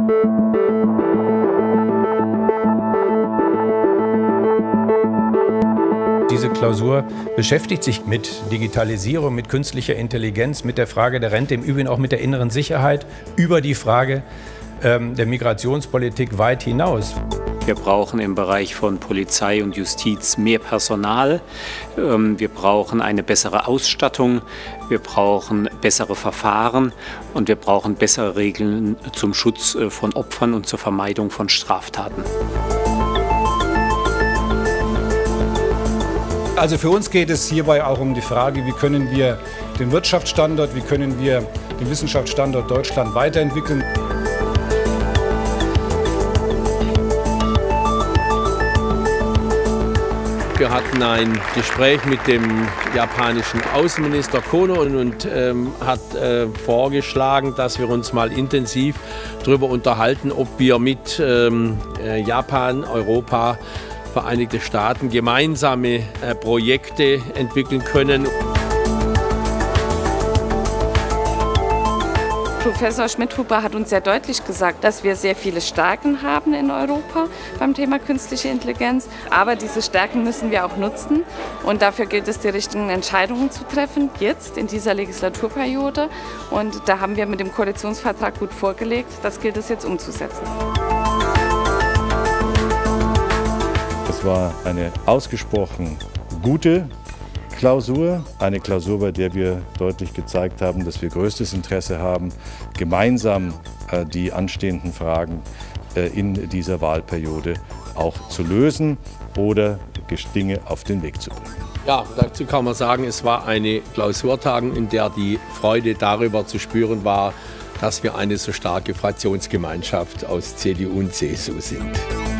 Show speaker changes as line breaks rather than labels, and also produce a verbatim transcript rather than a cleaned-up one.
Diese Klausur beschäftigt sich mit Digitalisierung, mit künstlicher Intelligenz, mit der Frage der Rente, im Übrigen auch mit der inneren Sicherheit, über die Frage ähm, der Migrationspolitik weit hinaus.
Wir brauchen im Bereich von Polizei und Justiz mehr Personal. Wir brauchen eine bessere Ausstattung. Wir brauchen bessere Verfahren. Und wir brauchen bessere Regeln zum Schutz von Opfern und zur Vermeidung von Straftaten.
Also für uns geht es hierbei auch um die Frage, wie können wir den Wirtschaftsstandort, wie können wir den Wissenschaftsstandort Deutschland weiterentwickeln.
Wir hatten ein Gespräch mit dem japanischen Außenminister Kono und, und ähm, hat äh, vorgeschlagen, dass wir uns mal intensiv darüber unterhalten, ob wir mit ähm, äh, Japan, Europa, Vereinigte Staaten gemeinsame äh, Projekte entwickeln können.
Professor Schmidhuber hat uns sehr deutlich gesagt, dass wir sehr viele Stärken haben in Europa beim Thema künstliche Intelligenz. Aber diese Stärken müssen wir auch nutzen. Und dafür gilt es, die richtigen Entscheidungen zu treffen, jetzt in dieser Legislaturperiode. Und da haben wir mit dem Koalitionsvertrag gut vorgelegt. Das gilt es jetzt umzusetzen.
Es war eine ausgesprochen gute Klausur, eine Klausur, bei der wir deutlich gezeigt haben, dass wir größtes Interesse haben, gemeinsam äh, die anstehenden Fragen äh, in dieser Wahlperiode auch zu lösen oder Dinge auf den Weg zu bringen.
Ja, dazu kann man sagen, es war eine Klausurtagung, in der die Freude darüber zu spüren war, dass wir eine so starke Fraktionsgemeinschaft aus C D U und C S U sind.